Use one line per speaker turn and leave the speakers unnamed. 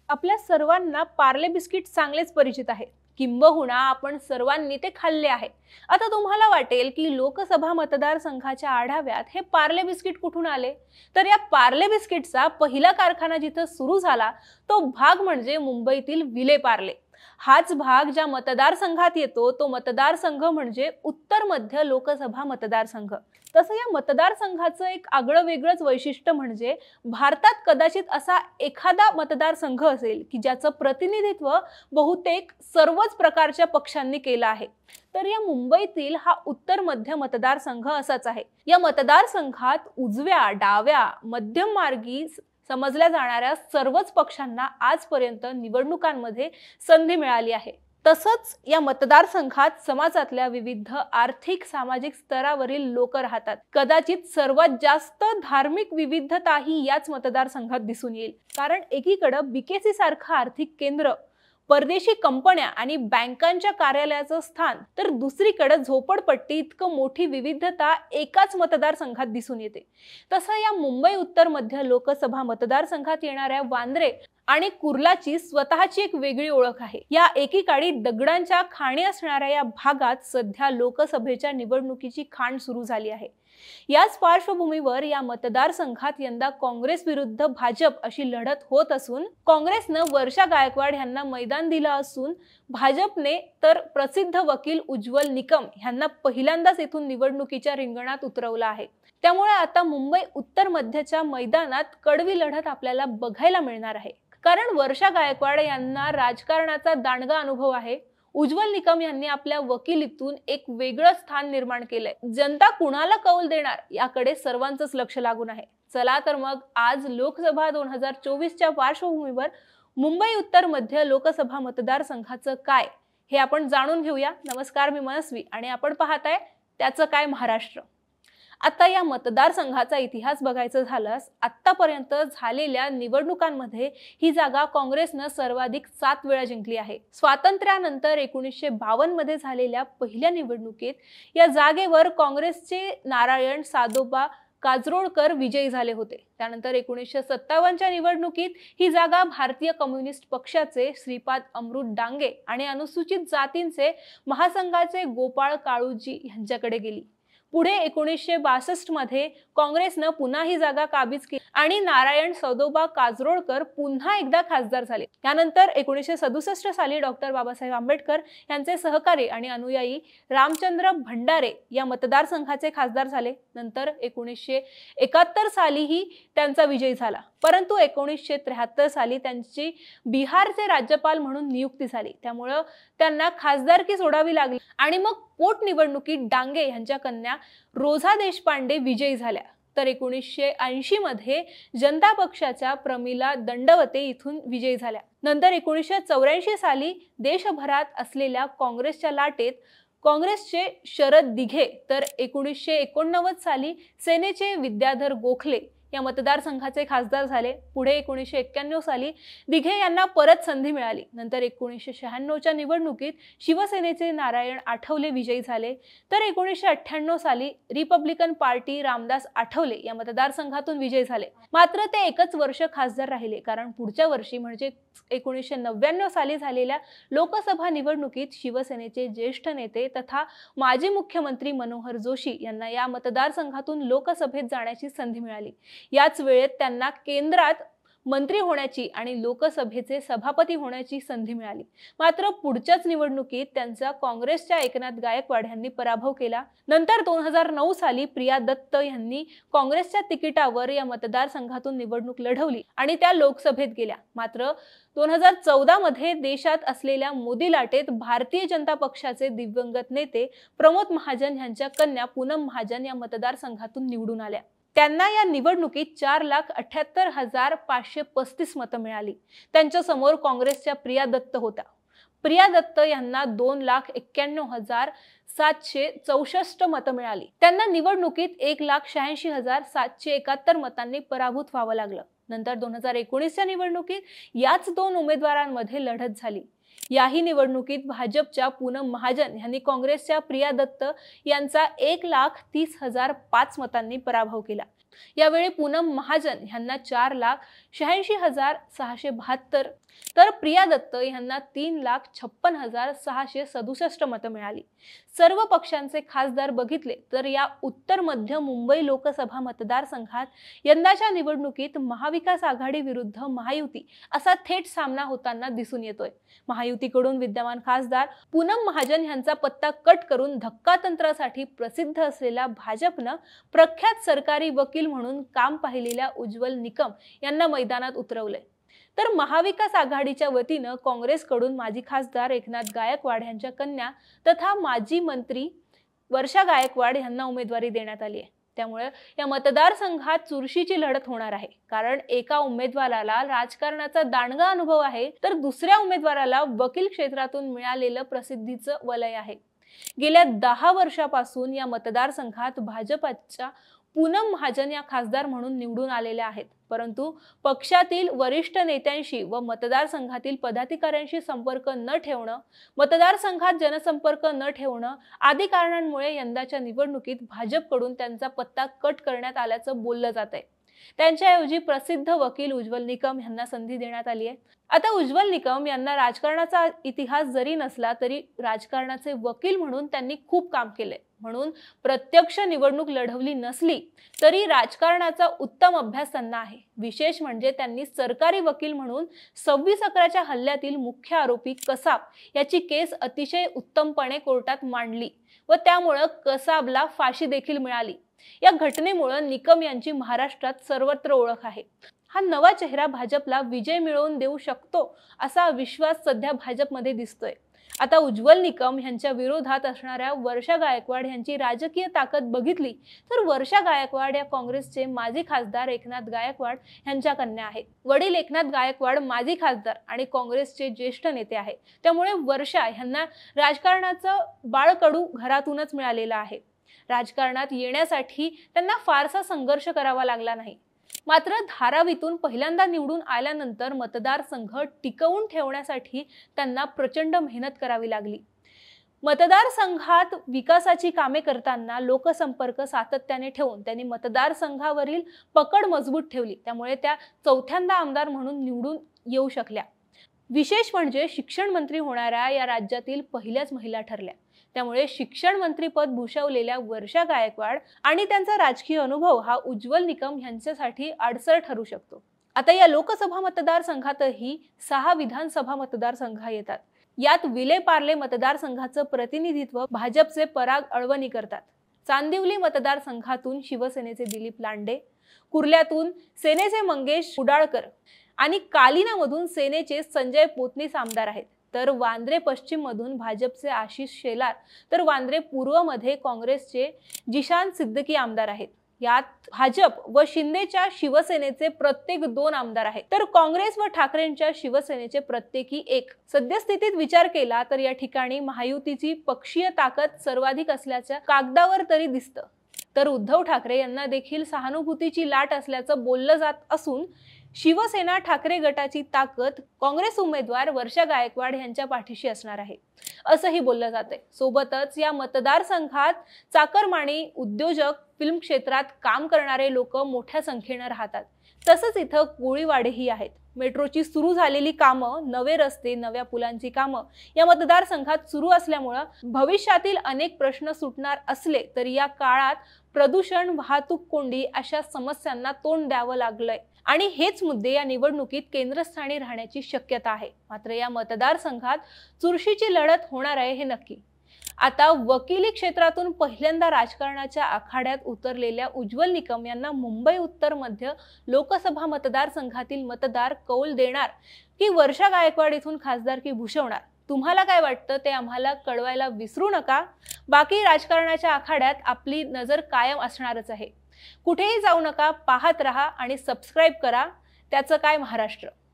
आपल्या सर्वांना पार्ले बिस्किट चांगलेच परिचित आहे, किंबहुना आपण सर्वांनी ते खाल्ले आहे। आता तुम्हाला वाटेल की लोकसभा मतदारसंघाच्या आढाव्यात हे पार्ले बिस्किट कुठून आले? तर या पार्ले बिस्किटचा पहिला कारखाना जिथे सुरू झाला तो भाग म्हणजे मुंबईतील विले पार्ले। हाच भाग ज्या मतदारसंघात येतो तो मतदारसंघ म्हणजे उत्तर मध्य लोकसभा मतदारसंघ। तसं या मतदारसंघाचं एक आगळं वेगळंच वैशिष्ट्य म्हणजे भारतात कदाचित असा एखादा मतदारसंघ असेल की ज्याचं प्रतिनिधित्व बहुतेक सर्वच प्रकारच्या पक्षांनी केलं आहे। तर या मुंबईतील हा उत्तर मध्य मतदारसंघ असाच आहे। या मतदारसंघात उजव्या, डाव्या, मध्यम मार्गी समजल्या जाणाऱ्या सर्वच पक्षांना आजपर्यंत निवडणुकांमध्ये संधी मिळाली आहे। तसंच या मतदारसंघात समाजातल्या विविध आर्थिक सामाजिक स्तरावरील लोक राहतात। कदाचित सर्वात जास्त धार्मिक विविधताही याच मतदारसंघात दिसून येईल, कारण एकीकडे बीकेसी सारखं आर्थिक केंद्र, परदेशी कंपन्या आणि बँकांच्या कार्यालयाचं स्थान, तर दुसरीकडे झोपडपट्टी इतकं मोठी विविधता एकाच मतदारसंघात दिसून येते। तसं या मुंबई उत्तर मध्य लोकसभा मतदारसंघात येणाऱ्या वांद्रे आणि कुर्लाची स्वतःची एक वेगळी ओळख आहे। या एकीकाळी दगडांच्या खाणी असणाऱ्या या भागात सध्या लोकसभेच्या निवडणुकीची खाण सुरू झाली आहे। याच पार्श्वभूमीवर या मतदारसंघात यंदा काँग्रेस विरुद्ध भाजप अशी लढत होत असून काँग्रेसनं वर्षा गायकवाड यांना मैदान दिलं असून भाजपने तर प्रसिद्ध वकील उज्ज्वल निकम यांना पहिल्यांदाच इथून निवडणुकीच्या रिंगणात उतरवलं आहे। त्यामुळे आता मुंबई उत्तर मध्यच्या मैदानात कडवी लढत आपल्याला बघायला मिळणार आहे, कारण वर्षा गायकवाड यांना राजकारणाचा दांडगा अनुभव आहे। उज्ज्वल निकम यांनी आपल्या वकिलीतून एक वेगळं स्थान निर्माण केलंय। जनता कुणाला कौल देणार याकडे सर्वांचंच लक्ष लागून आहे। चला तर मग आज लोकसभा 2024च्या पार्श्वभूमीवर मुंबई उत्तर मध्य लोकसभा मतदारसंघाचं काय हे आपण जाणून घेऊया। नमस्कार, मी मनस्वी आणि आपण पाहताय त्याचं काय महाराष्ट्र। आता या मतदारसंघाचा इतिहास बघायचा झाल्यास आतापर्यंत झालेल्या निवडणुकांमध्ये ही जागा काँग्रेसनं सर्वाधिक 7 वेळा जिंकली आहे। स्वातंत्र्यानंतर 1952 मध्ये झालेल्या पहिल्या निवडणुकीत या जागेवर काँग्रेसचे नारायण सादोबा काजरोळकर विजयी झाले होते। त्यानंतर 1957च्या निवडणुकीत ही जागा भारतीय कम्युनिस्ट पक्षाचे श्रीपाद अमृत डांगे आणि अनुसूचित जातींचे महासंघाचे गोपाळ काळूजी यांच्याकडे गेली। पुढे 1962 मध्ये काँग्रेसनं पुन्हा ही जागा काबीज केली आणि नारायण सादोबा काजरोळकर पुन्हा एकदा खासदार झाले। त्यानंतर 1967 साली डॉक्टर बाबासाहेब आंबेडकर यांचे सहकारी आणि अनुयायी रामचंद्र भंडारे या मतदारसंघाचे खासदार झाले। नंतर 1971 सालीही त्यांचा विजय झाला, परंतु 1973 साली त्यांची बिहारचे राज्यपाल म्हणून नियुक्ती झाली, त्यामुळे त्यांना खासदारकी सोडावी लागली आणि मग पोटनिवडणुकीत डांगे यांच्या कन्या रोझा देशपांडे विजयी झाल्या। तर 1980 मध्ये जनता पक्षाच्या प्रमिला दंडवते इथून विजयी झाल्या। नंतर 1984 साली देशभरात असलेल्या काँग्रेसच्या लाटेत काँग्रेसचे शरद दिघे तर 1989 साली सेनेचे विद्याधर गोखले या मतदारसंघाचे खासदार झाले। पुढे 1991 साली दिघे यांना परत संधी मिळाली। नंतर 1996च्या निवडणुकीत शिवसेनेचे नारायण आठवले विजयी झाले। तर 1998 साली रिपब्लिकन पार्टी रामदास आठवले या मतदारसंघातून विजयी झाले। मात्र ते एकच वर्ष खासदार राहिले, कारण पुढच्या वर्षी म्हणजे 1999 साली झालेल्या लोकसभा निवडणुकीत शिवसेनेचे ज्येष्ठ नेते तथा माजी मुख्यमंत्री मनोहर जोशी यांना या मतदारसंघातून लोकसभेत जाण्याची संधी मिळाली। याच वेळेत त्यांना केंद्रात मंत्री होण्याची आणि लोकसभेचे सभापती होण्याची संधी मिळाली। मात्र पुढच्याच निवडणुकीत त्यांचा काँग्रेसच्या एकनाथ गायकवाड यांनी पराभव केला। नंतर 2009 साली प्रिया दत्त यांनी काँग्रेसच्या तिकिटावर या मतदारसंघातून निवडणूक लढवली आणि त्या लोकसभेत गेल्या। मात्र 2014 मध्ये देशात असलेल्या मोदी लाटेत भारतीय जनता पक्षाचे दिवंगत नेते प्रमोद महाजन यांच्या कन्या पूनम महाजन या मतदारसंघातून निवडून आल्या। त्यांना या निवडणुकीत 4,78,535 मतं मिळाली। त्यांच्या समोर काँग्रेसच्या प्रिया दत्त होत्या। प्रिया दत्त यांना 2,91,764 मतं मिळाली। त्यांना निवडणुकीत 1,86,771 मतांनी पराभूत व्हावं लागलं। नंतर 2019च्या निवडणुकीत याच 2 उमेदवारांमध्ये लढत झाली। याही निवडणुकीत भाजपच्या पूनम महाजन यांनी काँग्रेसच्या प्रिया दत्त यांचा 1,30,005 मतांनी पराभव केला। यावेळी पूनम महाजन यांना 4,46,000 86,672 तर प्रिया दत्त यांना 3,56,667 मतं मिळाली। सर्व पक्षांचे खासदार बघितले तर या उत्तर मध्य मुंबई लोकसभा मतदारसंघात यंदाच्या निवडणुकीत महाविकास आघाडी विरुद्ध महायुती असा थेट सामना होताना दिसून येतोय। महायुतीकडून विद्यमान खासदार पूनम महाजन यांचा पत्ता कट करून धक्कातंत्रासाठी प्रसिद्ध असलेल्या भाजपनं प्रख्यात सरकारी वकील म्हणून काम पाहिलेल्या उज्ज्वल निकम यांना मैदानात उतरवले। तर महाविकास आघाडीच्या वतीनं काँग्रेसकडून माजी खासदार एकनाथ गायकवाड यांच्या कन्या तथा माजी मंत्री वर्षा गायकवाड यांना उमेदवारी देण्यात आली आहे। त्यामुळे या मतदारसंघात चुरशीची लढत होणार आहे, कारण एका उमेदवाराला राजकारणाचा दांडगा अनुभव आहे तर दुसऱ्या उमेदवाराला वकील क्षेत्रातून मिळालेलं प्रसिद्धीचं वलय आहे। गेल्या 10 वर्षापासून या मतदारसंघात भाजपच्या पूनम महाजन या खासदार म्हणून निवडून आलेल्या आहेत, परंतु पक्षातील वरिष्ठ नेत्यांशी व मतदारसंघातील पदाधिकाऱ्यांशी संपर्क न ठेवणं, मतदारसंघात जनसंपर्क न ठेवणं आदी कारणांमुळे यंदाच्या निवडणुकीत भाजपकडून त्यांचा पत्ता कट करण्यात आल्याचं बोललं जातंय। त्यांच्याऐवजी प्रसिद्ध वकील उज्ज्वल निकम यांना संधी देण्यात आली आहे। आता उज्ज्वल निकम यांना राजकारणाचा इतिहास जरी नसला तरी राजकारणाचे वकील म्हणून त्यांनी खूप काम केले, म्हणून प्रत्यक्ष निवडणूक लढवली नसली तरी राजकारणाचा उत्तम अभ्यास त्यांना आहे। विशेष म्हणजे त्यांनी सरकारी वकील म्हणून 26/11च्या हल्ल्यातील मुख्य आरोपी कसाब याची केस अतिशय उत्तमपणे कोर्टात मांडली व त्यामुळे कसाबला फाशी देखील मिळाली। या घटनेमुळे निकम यांची महाराष्ट्रात सर्वत्र ओळख आहे। हा नवा चेहरा भाजपला विजय मिळवून देऊ शकतो असा विश्वास सध्या भाजपमध्ये दिसतोय। आता उज्ज्वल निकम यांच्या विरोधात असणाऱ्या वर्षा गायकवाड यांची राजकीय ताकद बघितली तर वर्षा गायकवाड या काँग्रेसचे माजी खासदार एकनाथ गायकवाड यांच्या कन्या आहेत। वडील एकनाथ गायकवाड माजी खासदार आणि काँग्रेसचे ज्येष्ठ नेते आहेत, त्यामुळे वर्षा यांना राजकारणाचं बाळकडू घरातूनच मिळालेलं आहे। राजकारणात येण्यासाठी त्यांना फारसा संघर्ष करावा लागला नाही, मात्र धारावीतून पहिल्यांदा निवडून आल्यानंतर मतदारसंघ टिकवून ठेवण्यासाठी त्यांना प्रचंड मेहनत करावी लागली। मतदारसंघात विकासाची कामे करताना लोकसंपर्क सातत्याने ठेवून त्यांनी मतदारसंघावरील पकड मजबूत ठेवली, त्यामुळे त्या चौथ्यांदा आमदार म्हणून निवडून येऊ शकल्या। विशेष म्हणजे शिक्षण मंत्री होणाऱ्या या राज्यातील पहिल्याच महिला ठरल्या, त्यामुळे शिक्षण मंत्री पद भूषवलेल्या वर्षा गायकवाड आणि त्यांचा राजकीय अनुभव हा उज्ज्वल निकम यांच्यासाठी अडसर ठरू शकतो। आता या लोकसभा मतदारसंघातही 6 विधानसभा मतदारसंघ येतात। यात विले पार्ले मतदारसंघाचं प्रतिनिधित्व भाजपचे पराग अळवणी करतात। चांदिवली मतदारसंघातून शिवसेनेचे दिलीप लांडे, कुर्ल्यातून सेनेचे मंगेश उडाळकर आणि कालिनामधून सेनेचे संजय पोतनीस आमदार आहेत। तर वांद्रे पश्चिम मधून भाजपचे आशिष शेलार तर वांद्रे पूर्व मध्ये काँग्रेसचे जिशान सिद्दीकी आमदार आहेत। यात भाजप व शिंदेच्या शिवसेनेचे प्रत्येक 2 आमदार आहेत, तर काँग्रेस व ठाकरेंच्या शिवसेनेचे प्रत्येकी 1। सद्यस्थितीत विचार केला तर या ठिकाणी महायुतीची पक्षीय ताकद सर्वाधिक असल्याच्या कागदावर तरी दिसतं। तर उद्धव ठाकरे यांना देखील सहानुभूतीची लाट असल्याचं बोललं जात असून शिवसेना ठाकरे गटाची ताकद काँग्रेस उमेदवार वर्षा गायकवाड यांच्या पाठीशी असणार आहे असंही बोललं जातंय। सोबतच या मतदारसंघात चाकरमानी, उद्योजक, फिल्म क्षेत्रात काम करणारे लोक मोठ्या संख्येने राहतात। तसंच इथं कोळीवाडेही आहेत। मेट्रोची सुरू झालेली कामं, नवे रस्ते, नव्या पुलांची कामं या मतदारसंघात सुरू असल्यामुळे भविष्यातील अनेक प्रश्न सुटणार असले तरी या काळात प्रदूषण, वाहतूक कोंडी अशा समस्यांना तोंड द्यावं लागलंय आणि हेच मुद्दे या निवडणुकीत केंद्रस्थानी राहण्याची शक्यता आहे। मात्र या मतदारसंघात चुरशीची लढत होणार आहे हे नक्की। आता वकिली क्षेत्रातून पहिल्यांदा राजकारणाच्या आखाड्यात उतरलेल्या उज्ज्वल निकम यांना मुंबई उत्तर मध्य लोकसभा मतदारसंघातील मतदार कौल देणार की वर्षा गायकवाड इथून खासदारकी भूषवणार? तुम्हाला काय वाटतं ते आम्हाला कळवायला विसरू नका। बाकी राजकारणाच्या आखाड्यात आपली नजर कायम असणारच आहे। कुठेही जाऊ नका, पाहत रहा आणि सबस्क्राइब करा त्याचं काय महाराष्ट्र।